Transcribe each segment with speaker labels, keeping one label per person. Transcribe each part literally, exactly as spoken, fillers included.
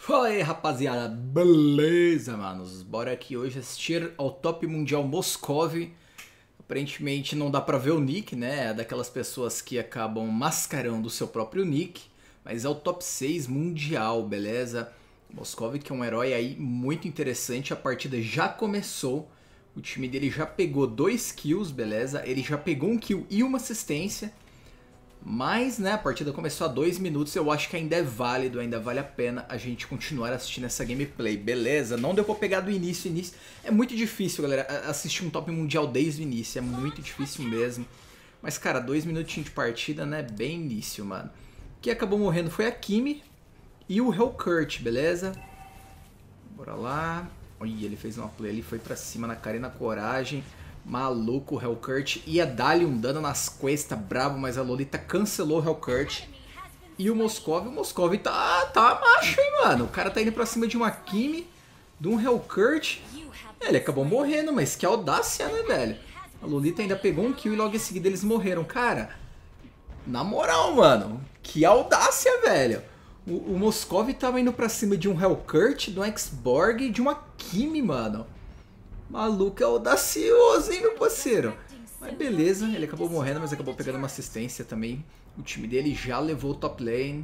Speaker 1: Fala aí, rapaziada, beleza, manos? Bora aqui hoje assistir ao Top Mundial Moscov. Aparentemente não dá pra ver o nick, né? É daquelas pessoas que acabam mascarando o seu próprio nick. Mas é o Top seis Mundial, beleza? Moscov, que é um herói aí muito interessante. A partida já começou. O time dele já pegou dois kills, beleza? Ele já pegou um kill e uma assistência. Mas, né, a partida começou há dois minutos, eu acho que ainda é válido, ainda vale a pena a gente continuar assistindo essa gameplay, beleza? Não deu pra pegar do início, início. É muito difícil, galera, assistir um top mundial desde o início, é muito difícil mesmo. Mas, cara, dois minutinhos de partida, né, bem início, mano. Quem acabou morrendo foi a Kimi e o Hellcurt, beleza? Bora lá. Olha, ele fez uma play ali, foi pra cima na cara e na coragem. Maluco, o Hellcurt ia dar-lhe um dano nas costas, bravo, mas a Lolita cancelou o Hellcurt. E o Moscov, o Moscov tá, tá macho, hein, mano? O cara tá indo pra cima de uma Kimi, de um Hellcurt. É, ele acabou morrendo, mas que audácia, né, velho? A Lolita ainda pegou um kill e logo em seguida eles morreram. Cara, na moral, mano, que audácia, velho. O, o Moscov tava indo pra cima de um Hellcurt, de um X-Borg e de uma Kimi, mano. Maluco é audacioso, hein, meu parceiro? Mas beleza, ele acabou morrendo, mas acabou pegando uma assistência também. O time dele já levou o top lane.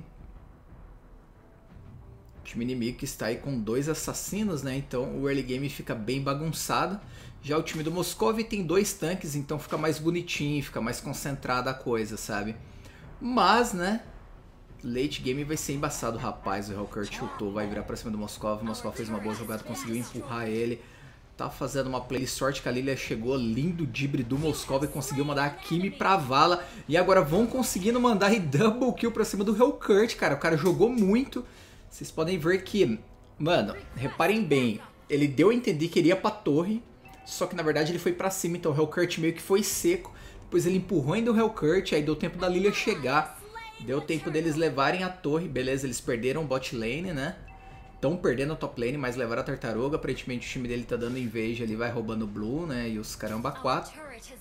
Speaker 1: O time inimigo que está aí com dois assassinos, né? Então o early game fica bem bagunçado. Já o time do Moscov tem dois tanques, então fica mais bonitinho, fica mais concentrada a coisa, sabe? Mas, né? Late game vai ser embaçado, rapaz. O Hellcurt chutou, vai virar pra cima do Moscov. O Moscov fez uma boa jogada, conseguiu empurrar ele. Tá fazendo uma play, sorte que a Lilia chegou, lindo dibre do Moscov e conseguiu mandar a Kimi pra vala. E agora vão conseguindo mandar aí double kill pra cima do Hellcurt, cara. O cara jogou muito. Vocês podem ver que, mano, reparem bem, ele deu a entender que ele ia pra torre, só que na verdade ele foi pra cima, então o Hellcurt meio que foi seco. Depois ele empurrou ainda o Hellcurt, aí deu tempo da Lilia chegar. Deu tempo deles levarem a torre, beleza, eles perderam o bot lane, né? Estão perdendo o top lane, mas levaram a tartaruga. Aparentemente o time dele tá dando inveja, ele vai roubando o blue, né? E os caramba quatro.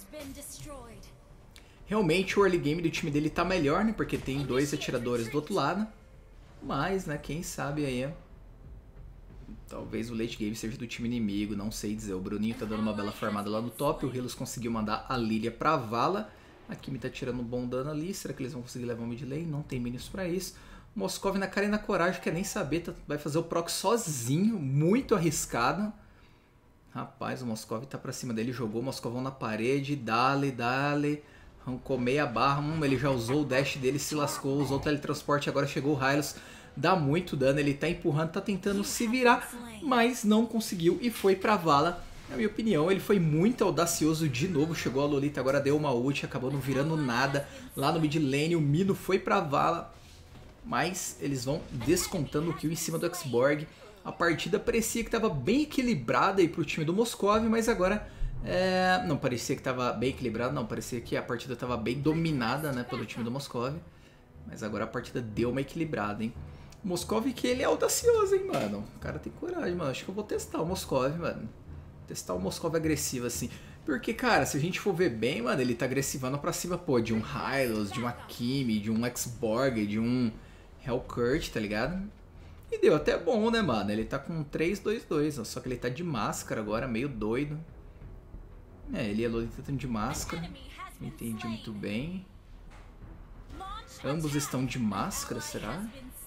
Speaker 1: Realmente o early game do time dele tá melhor, né? Porque tem dois atiradores do outro lado. Mas, né? Quem sabe aí... Talvez o late game seja do time inimigo, não sei dizer. O Bruninho tá dando uma bela farmada lá no top. O Hylos conseguiu mandar a Lilia pra vala. A Kimi tá tirando um bom dano ali. Será que eles vão conseguir levar o mid lane? Não tem minions pra isso. Moscov na cara e na coragem, quer nem saber, tá, vai fazer o proc sozinho, muito arriscado. Rapaz, o Moscov tá pra cima dele, jogou o Moscovão na parede, dale, dale, arrancou meia barra, hum, ele já usou o dash dele, se lascou, usou o teletransporte, agora chegou o Hylos, dá muito dano, ele tá empurrando, tá tentando se virar, mas não conseguiu e foi pra vala. Na minha opinião, ele foi muito audacioso de novo, chegou a Lolita, agora deu uma ult, acabou não virando nada, lá no mid lane o Mino foi pra vala. Mas eles vão descontando o kill em cima do X-Borg. A partida parecia que estava bem equilibrada aí pro time do Moscov, mas agora é... não parecia que estava bem equilibrada, não, parecia que a partida estava bem dominada, né, pelo time do Moscov. Mas agora a partida deu uma equilibrada, hein. O Moscov que ele é audacioso, hein, mano. O cara tem coragem, mano. Acho que eu vou testar o Moscov, mano. Testar o Moscov agressivo assim. Porque, cara, se a gente for ver bem, mano, ele tá agressivando pra cima, pô, de um Hylos, de uma Kimi, de um X-Borg, de um Hellcurt, tá ligado? E deu até bom, né, mano? Ele tá com três dois dois, ó, só que ele tá de máscara agora, meio doido. É, ele e a Lolita estão de máscara. Não entendi muito bem. Ambos estão de máscara, será?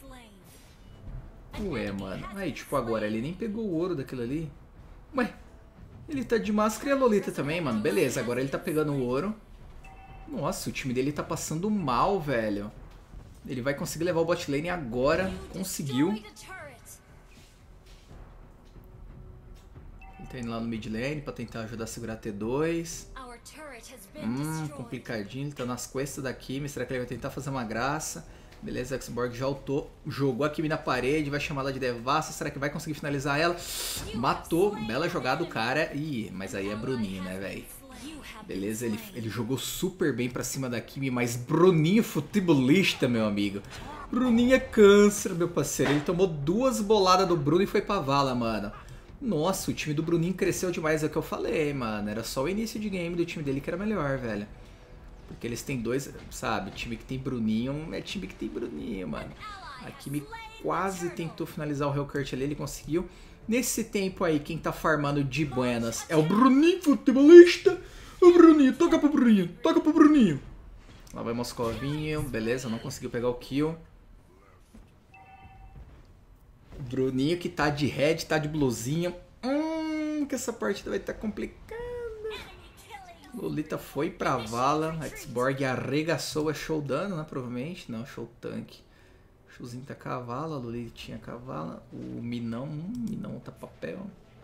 Speaker 1: Ué, mano. Aí, tipo, agora ele nem pegou o ouro daquilo ali. Ué, ele tá de máscara e a Lolita também, mano. Beleza, agora ele tá pegando o ouro. Nossa, o time dele tá passando mal, velho. Ele vai conseguir levar o bot lane agora. Conseguiu. Ele tá indo lá no mid lane pra tentar ajudar a segurar a T dois. Hum, complicadinho. Ele tá nas quests da Kimi. Será que ele vai tentar fazer uma graça? Beleza, X-Borg já ultou. Jogou a Kimi na parede. Vai chamar ela de devassa. Será que vai conseguir finalizar ela? Matou. Bela jogada do cara. Ih, mas aí é Bruninho, né, velho? Beleza, ele, ele jogou super bem pra cima da Kimi, mas Bruninho futebolista, meu amigo. Bruninho é câncer, meu parceiro. Ele tomou duas boladas do Bruno e foi pra vala, mano. Nossa, o time do Bruninho cresceu demais, é o que eu falei, mano. Era só o início de game do time dele que era melhor, velho. Porque eles têm dois, sabe? Time que tem Bruninho é time que tem Bruninho, mano. A Kimi quase tentou finalizar o Hellcurt ali, ele conseguiu. Nesse tempo aí, quem tá farmando de buenas é o Bruninho, futebolista. O Bruninho, toca pro Bruninho, toca pro Bruninho. Lá vai Moscovinho, beleza, não conseguiu pegar o kill. Bruninho que tá de red, tá de blusinha. Hum, que essa partida vai estar tá complicada. Lolita foi pra vala. Xborg arregaçou, é show dano, né? Provavelmente. Não, show tanque. O showzinho tá cavala, a Lolita tinha cavala. O Minão, hum, Minão tá papel.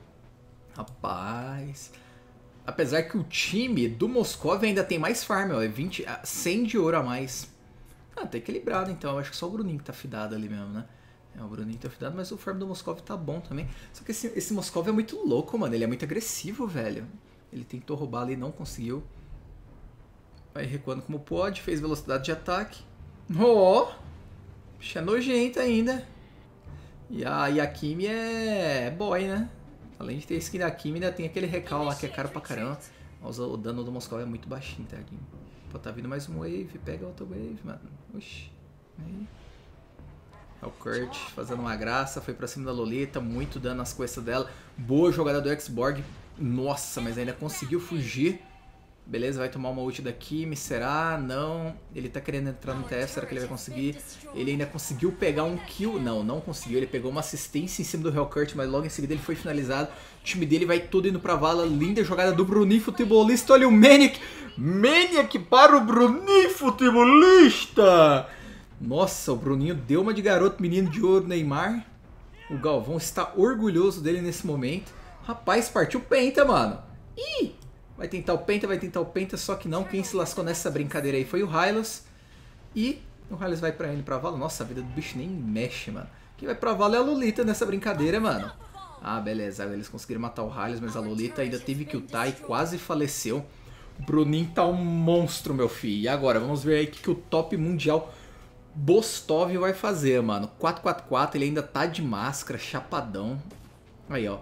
Speaker 1: Rapaz. Apesar que o time do Moscov ainda tem mais farm, ó. É vinte, cem de ouro a mais. Ah, tá equilibrado então. Eu acho que só o Bruninho que tá fidado ali mesmo, né? É, o Bruninho tá fidado, mas o farm do Moscov tá bom também. Só que esse, esse Moscov é muito louco, mano. Ele é muito agressivo, velho. Ele tentou roubar ali e não conseguiu. Vai recuando como pode. Fez velocidade de ataque. Ó! Oh, bicha nojenta ainda. E a, e a Kimi é boy, né? Além de ter skin da Kimi, ainda tem aquele recal lá que é caro pra caramba. Mas o dano do Moscov é muito baixinho, tá? Aqui. Pô, tá vindo mais um wave. Pega outra wave, mano. Oxi. Aí. É o Kurt fazendo uma graça. Foi pra cima da Lolita. Muito dano nas costas dela. Boa jogada do Xborg. Nossa, mas ainda conseguiu fugir. Beleza, vai tomar uma ult da Kimi. Será? Não. Ele tá querendo entrar no T F. Será que ele vai conseguir? Ele ainda conseguiu pegar um kill. Não, não conseguiu. Ele pegou uma assistência em cima do Hellcurt, mas logo em seguida ele foi finalizado. O time dele vai todo indo pra vala. Linda jogada do Bruninho, futebolista. Olha o Maniac. Maniac para o Bruninho, futebolista. Nossa, o Bruninho deu uma de garoto, menino de ouro, Neymar. O Galvão está orgulhoso dele nesse momento. Rapaz, partiu o Penta, mano. Ih! Vai tentar o Penta, vai tentar o Penta, só que não. Quem se lascou nessa brincadeira aí foi o Hylos. E o Hylos vai pra ele pra vala. Nossa, a vida do bicho nem mexe, mano. Quem vai pra vala é a Lolita nessa brincadeira, mano. Ah, beleza. Eles conseguiram matar o Hylos, mas a Lolita ainda teve que ultar e quase faleceu. O Bruninho tá um monstro, meu filho. E agora, vamos ver aí o que, que o top mundial Bostov vai fazer, mano. quatro quatro quatro, ele ainda tá de máscara, chapadão. Aí, ó.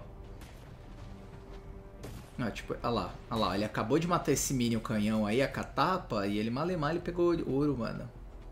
Speaker 1: Ah, tipo, olha lá, olha lá, ele acabou de matar esse minion canhão aí, a catapa, e ele malemar, ele pegou ouro, mano.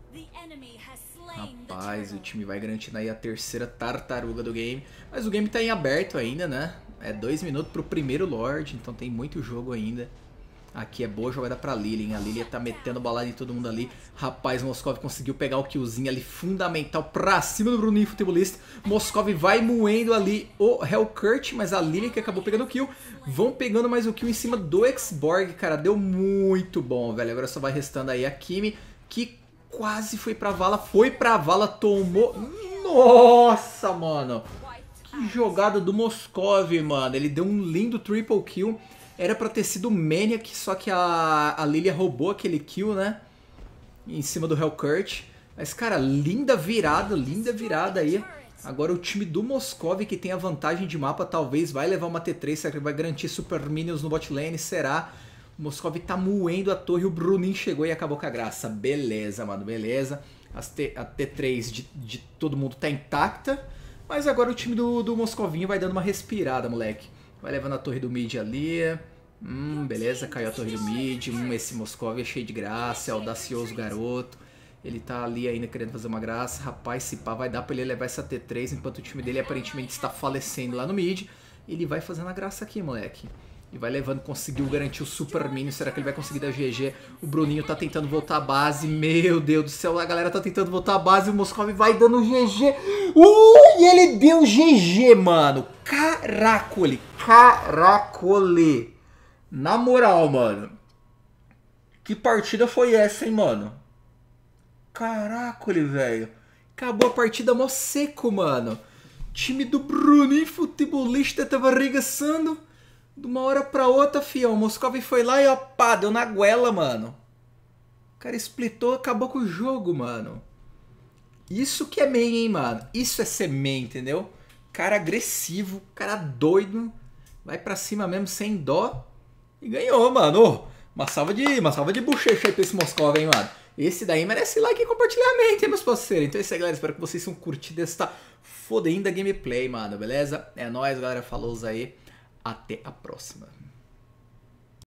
Speaker 1: Rapaz, o time vai garantindo aí a terceira tartaruga do game. Mas o game tá em aberto ainda, né? É dois minutos pro primeiro Lorde, então tem muito jogo ainda. Aqui é boa jogada pra Lilian. A Lilian tá metendo balada em todo mundo ali. Rapaz, Moscov conseguiu pegar o killzinho ali fundamental pra cima do Bruninho futebolista. Moscov vai moendo ali o Hellcurt, mas a Lilian que acabou pegando o kill. Vão pegando mais o kill em cima do Xborg, cara. Deu muito bom, velho. Agora só vai restando aí a Kimi, que quase foi pra vala. Foi pra vala, tomou... Nossa, mano. Que jogada do Moscov, mano. Ele deu um lindo triple kill. Era pra ter sido o Maniac, só que a, a Lilia roubou aquele kill, né? Em cima do Hellcurt. Mas, cara, linda virada, linda virada aí. Agora o time do Moscov, que tem a vantagem de mapa, talvez vai levar uma T três. Será que vai garantir Super Minions no bot lane? Será? O Moscov tá moendo a torre, o Bruninho chegou e acabou com a graça. Beleza, mano, beleza. As T, a T três de, de todo mundo tá intacta. Mas agora o time do, do Moscovinho vai dando uma respirada, moleque. Vai levando a torre do mid ali. Hum, beleza, caiu a torre do mid. Hum, esse Moscov é cheio de graça, é audacioso garoto. Ele tá ali ainda querendo fazer uma graça. Rapaz, se pá, vai dar pra ele levar essa T três, enquanto o time dele aparentemente está falecendo lá no mid. Ele vai fazendo a graça aqui, moleque. E vai levando, conseguiu garantir o Super Minion. Será que ele vai conseguir dar G G? O Bruninho tá tentando voltar à base. Meu Deus do céu, a galera tá tentando voltar à base. O Moscov vai dando G G. Ui, ele deu G G, mano. Caracole, caracole. Na moral, mano. Que partida foi essa, hein, mano? Caracole, velho. Acabou a partida mó seco, mano. Time do Bruninho futebolista tava arregaçando. De uma hora pra outra, fião. O Moscov foi lá e ó, pá, deu na goela, mano. O cara splitou, acabou com o jogo, mano. Isso que é main, hein, mano. Isso é ser main, entendeu? Cara agressivo, cara doido. Vai pra cima mesmo, sem dó. E ganhou, mano. Oh, uma salva de, uma salva de bochecha aí pra esse Moscov, hein, mano. Esse daí merece like e compartilhamento, hein, meus parceiros. Então é isso aí, galera. Espero que vocês tenham curtido esta fodenda gameplay, mano. Beleza? É nóis, galera. Falou aí. Até a próxima.